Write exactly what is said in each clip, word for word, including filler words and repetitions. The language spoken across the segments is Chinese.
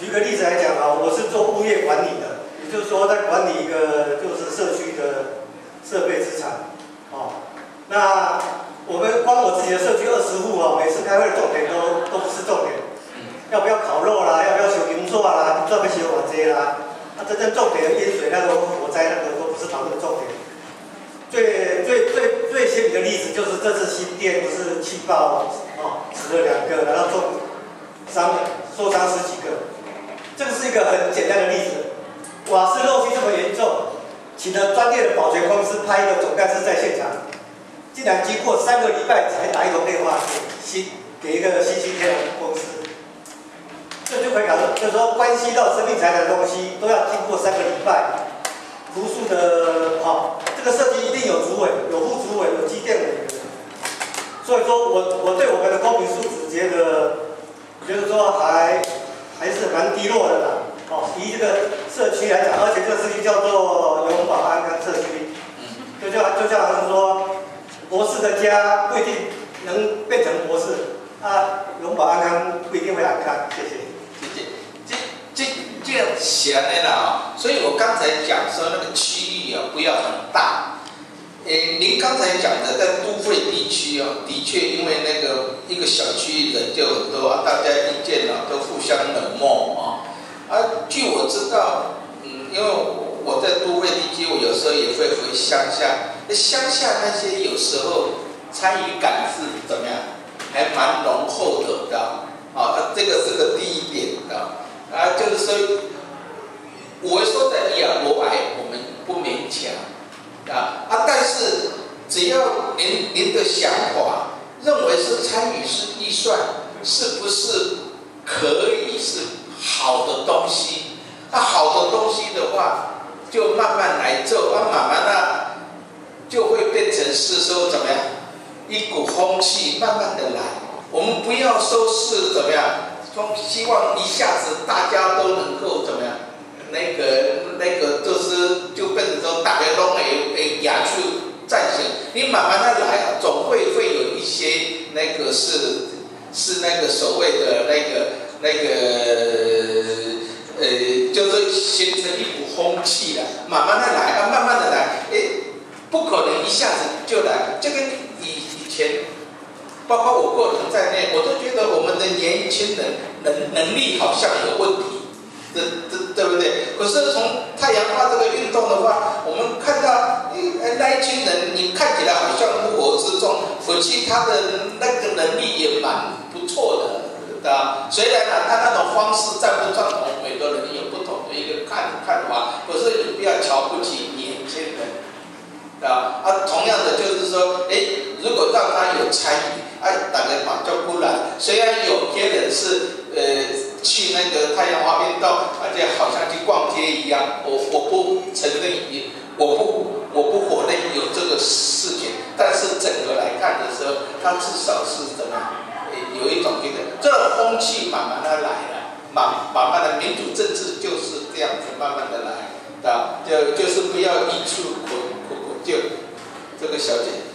举个例子来讲啊，我是做物业管理的，也就是说在管理一个就是社区的设备资产，哦，那我们光我自己的社区二十户啊，每次开会的重点都都不是重点，要不要烤肉啦，要不要修工作啦，要不要修瓦这啦，那真正重点的淹水那个火灾那个都不是讨论重点。最最最最鲜明的例子就是这次新店不是气爆哦，死了两个，然后重伤受伤十几个，这个是一个很简单的例子。瓦斯漏气这么严重，请了专业的保全公司派一个总干事在现场，竟然经过三个礼拜才打一通电话给新给一个新兴天然公司，这就可以搞到，就是说关系到生命财产的东西都要经过三个礼拜。无数的哦，这个设计一定有主委、有副主委、有机电委员，所以说我我对我们的公民素质觉得，觉得说还还是蛮低落的啦。哦，以这个社区来讲，而且这个社区叫做永保安康社区，就叫就像好像说，博士的家不一定能变成博士，啊，永保安康不一定会安康。谢谢。 谢谢。这这这样想的啦，所以我刚才讲说那个区域啊不要很大。诶，您刚才讲的在都会地区啊，的确因为那个一个小区人就很多啊，大家意见啊都互相冷漠啊。啊，据我知道，嗯，因为我在都会地区，我有时候也会回乡下，那乡下那些有时候参与感是怎么样，还蛮浓厚的，的啊，这个是个第一点的啊，就是说，我说的以啊博爱，我们不勉强啊啊，但是只要您您的想法认为是参与式预算，是不是可以是好的东西？那、啊、好的东西的话，就慢慢来做，啊，慢慢的就会变成是说怎么样，一股风气，慢慢的来。我们不要说是怎么样，从希望一下子大家都能够怎么样，那个那个就是就变成说大家都会会雅去赞成，你慢慢的来啊，总会会有一些那个是是那个所谓的那个那个呃，就是形成一股风气了，慢慢的来啊，慢慢的来，哎，不可能一下子就来，就跟以以前。包括我个人在内，我都觉得我们的年轻人能能力好像有问题，这这对不对？可是从太阳花这个运动的话，我们看到那一群人，你看起来好像乌合之众，可惜他的那个能力也蛮不错的，啊，虽然呢，他那种方式赞不赞同，每个人有不同的一个看看法，可是你不要瞧不起年轻人，啊啊，同样的就是说，哎，如果让他有参与。哎，大家把就不来。虽然有些人是呃去那个太阳花运动，而且好像去逛街一样，我我不承认，我不我不否认有这个事情，但是整个来看的时候，它至少是怎么有一种觉得这种风气慢慢的来了，慢慢慢的民主政治就是这样子慢慢的来，啊，就就是不要一触可可可就这个小姐。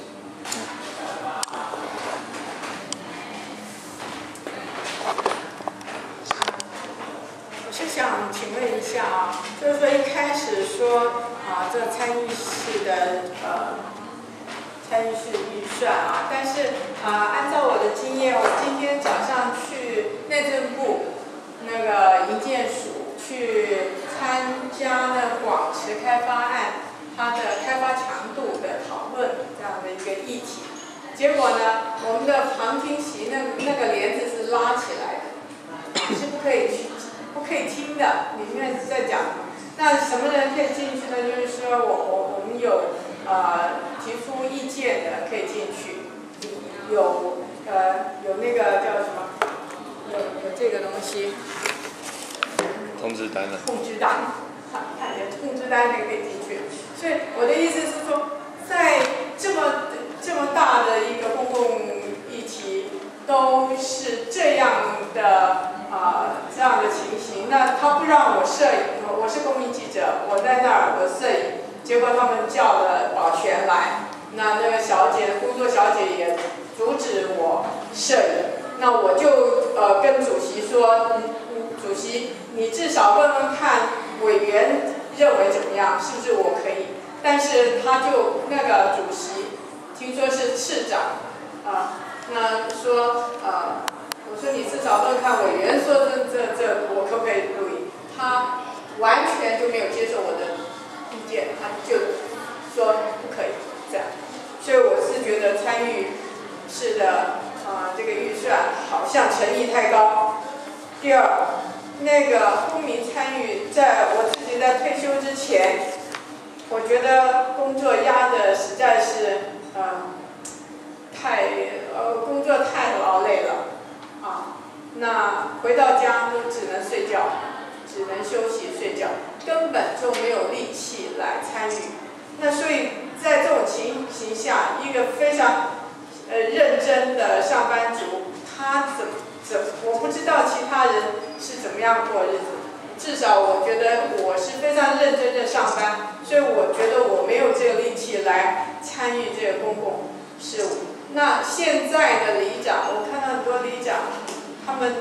是想请问一下啊，就是说一开始说啊，这参与式的呃参与式预算啊，但是啊，按照我的经验，我今天早上去内政部那个营建署去参加了广池开发案它的开发强度的讨论这样的一个议题，结果呢，我们的旁听席那那个帘子是拉起来的，是不可以去。不可以听的，里面在讲，那什么人可以进去呢？就是说我我我们有呃提出意见的可以进去，有呃有那个叫什么，有有这个东西， 通知单了。 通知单，看看见通知单可以进去。所以我的意思是说，在这么这么大的一个公共议题，都是这样的。啊、呃，这样的情形，那他不让我摄影，我我是公民记者，我在那儿我摄影，结果他们叫了保全来，那那个小姐工作小姐也阻止我摄影，那我就呃跟主席说，嗯嗯，主席，你至少问问看委员认为怎么样，是不是我可以？但是他就那个主席，听说是次长，啊，那说呃，我说你至少问看委员说这这这我可不可以录影？他完全就没有接受我的意见，他就说不可以这样。所以我是觉得参与式的啊、呃、这个预算好像诚意太高。第二，那个公民参与，在我自己在退休之前，我觉得工作压的实在是呃太呃工作太劳累了啊，那回到家都只能睡觉，只能休息睡觉，根本就没有力气来参与。那所以在这种情形下，一个非常呃认真的上班族，他怎怎我不知道其他人是怎么样过日子，至少我觉得我是非常认真的上班，所以我觉得我没有这个力气来参与这个公共事务。那现在的里长，我看到很多里长，他们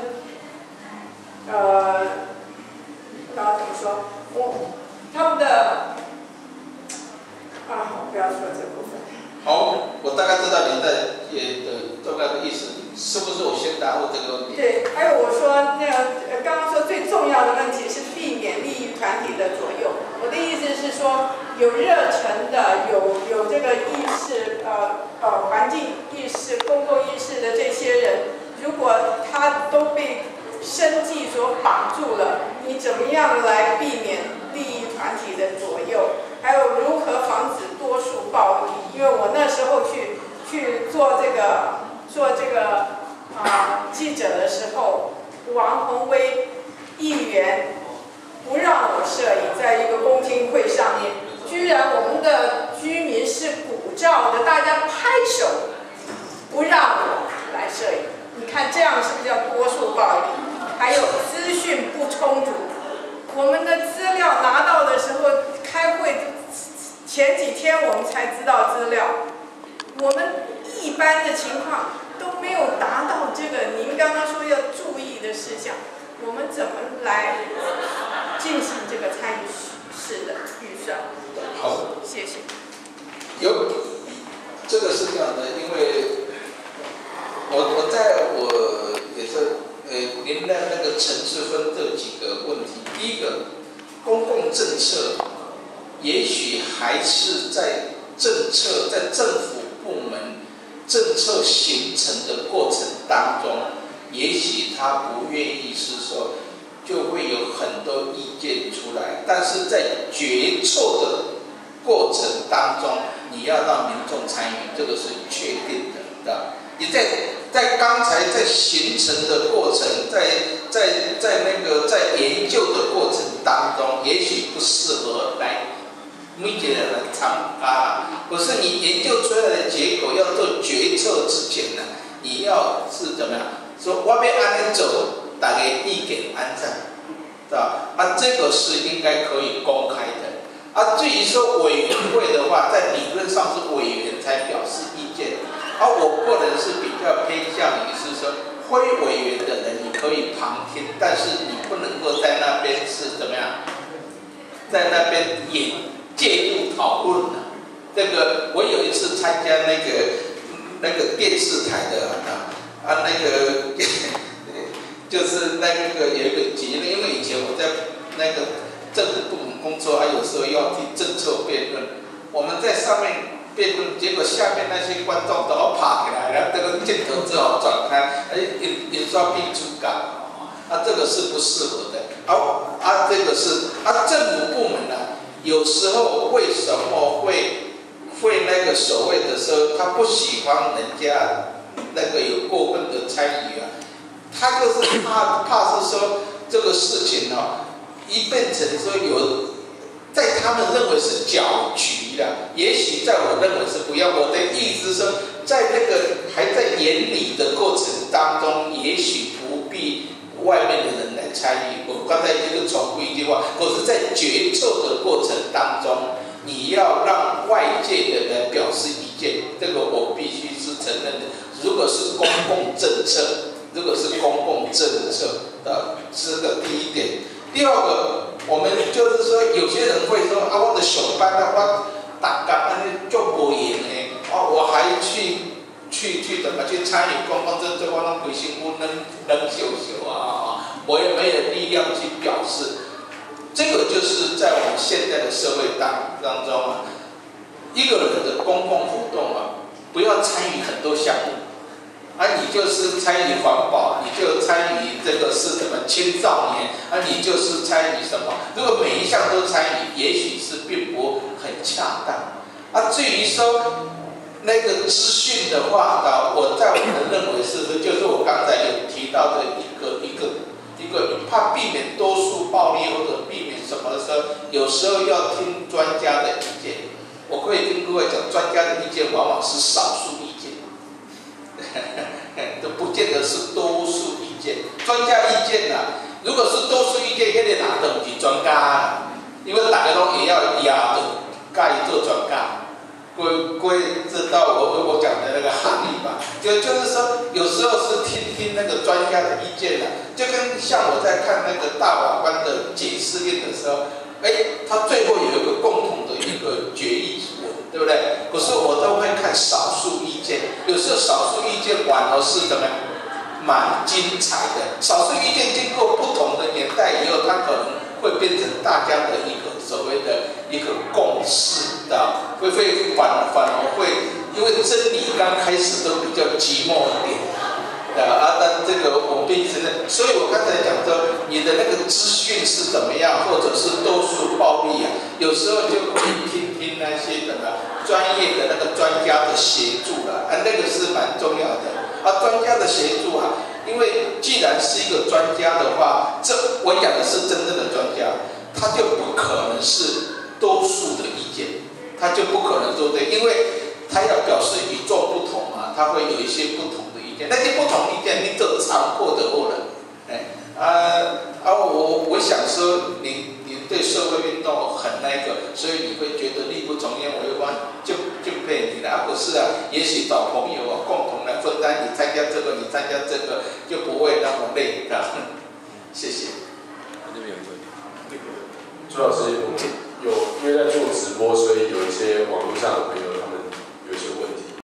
呃不知道怎么说，我他们的啊，我不要说这部分。 好，我大概知道您的也的大概的意思，是不是我先答复这个问题？ 对，还有我说那个呃，刚刚说最重要的问题是避免利益团体的左右。我的意思是说，有热忱的、有有这个意识，呃呃，环境意识、公共意识的这些人，如果他都被生计所绑住了，你怎么样来避免利益团体的左右？还有如何防止多数暴力？因为我那时候去去做这个做这个啊、呃、记者的时候，王宏威议员不让我摄影，在一个公听会上面，居然我们的居民是鼓噪的，大家拍手，不让我来摄影。你看这样是不是叫多数暴力？还有资讯不充足，我们的资料拿到的时候，开会前几天我们才知道资料，我们一般的情况都没有达到这个您刚刚说要注意的事项，我们怎么来进行这个参与式的预算？ 好， 谢谢。 有，这个是这样的，因为我我在我也是呃，您的那个层次分这几个问题，第一个，公共政策，也许还是在政策在政府部门政策形成的过程当中，也许他不愿意是说，就会有很多意见出来，但是在决策的过程当中，你要让民众参与，这个是确定的，的。你在在刚才在形成的过程，在在在那个在研究的过程当中，也许不适合来每个人来参加。可是你研究出来的结果，要做决策之前呢，你要是怎么样？说我要按你走，大家意见安怎，对吧？啊，这个是应该可以公开的。啊，至于说委员会的话，在理论上是委员才表示意见。而、啊、我个人是比较偏向于是说，非委员的人你可以旁听，但是你不能够在那边是怎么样，在那边也介入讨论的。这个我有一次参加那个那个电视台的啊啊那个就是那个有一个节目，因为以前我在那个政府部门工作，啊有时候要替政策辩论，我们在上面辩论，结果下面那些观众都要爬起来了，这个镜头只好转开，哎，印印刷病出感，啊，这个是不适合的。啊啊，这个是啊，政府部门呢、啊，有时候为什么会会那个所谓的说他不喜欢人家那个有过分的参与啊？他就是怕怕是说这个事情哦，一变成说有。在他们认为是搅局的，也许在我认为是不要。我的意思是说，在那个还在研拟的过程当中，也许不必外面的人来参与。我刚才就是重复一句话，可是在决策的过程当中，你要让外界的人表示意见，这个我必须是承认的。如果是公共政策， 这个是公共政策的，这个第一点。第二个，我们就是说，有些人会说啊，我的上班啊，我大家安尼做无闲的，哦，我还去去去怎么去参与公共政策，我拢规身躯能能羞羞啊，我也没有力量去表示。这个就是在我们现在的社会当当中啊，一个人的公共活动啊，不要参与很多项目。啊，你就是参与环保，你就参与这个是什么青少年，啊，你就是参与什么？如果每一项都参与，也许是并不很恰当。啊，至于说那个资讯的话呢，我在我的认为是，就是我刚才有提到的一个一个一个，怕避免多数暴力或者避免什么的时候，有时候要听专家的意见。我可以跟各位讲，专家的意见往往是少数意见。都不见得是多数意见，专家意见啊，如果是多数意见，那个哪都不是专家啊，因为大家都也要压着，介意做专家，各位各位知道我我讲的那个含义吧？就就是说，有时候是听听那个专家的意见啊，就跟像我在看那个大法官的解释令的时候，哎，他最后有一个共同的一个决议文，对不对？可是我都会看少数意见，有时候少数意见反而是怎么样，蛮精彩的。少数意见经过不同的年代以后，它可能会变成大家的一个所谓的一个共识的，会会反反而会，因为真理刚开始都比较寂寞一点。啊，但这个我必须承认，所以我刚才讲说，你的那个资讯是怎么样，或者是多数暴力啊，有时候就可以听听那些什么专业的那个专家的协助了，啊，那个是蛮重要的。啊，专家的协助啊，因为既然是一个专家的话，这我讲的是真正的专家，他就不可能是多数的意见，他就不可能说对，因为他要表示与众不同啊，他会有一些不同。那些不同意见，你就强迫的后人，哎啊啊！我我想说，你你对社会运动很那个，所以你会觉得力不从心，我又want就敬佩你了。啊，不是啊，也许找朋友啊，共同来分担，你参加这个，你参加这个，就不会